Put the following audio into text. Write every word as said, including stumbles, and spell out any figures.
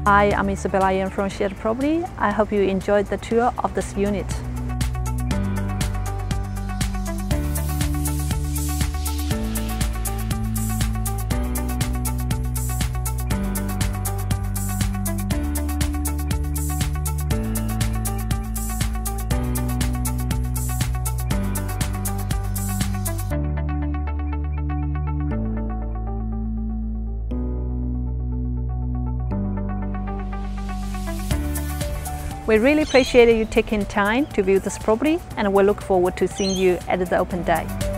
Hi, I'm Isabella Ian from Shared Property. I hope you enjoyed the tour of this unit. We really appreciate you taking time to view this property, and we look forward to seeing you at the open day.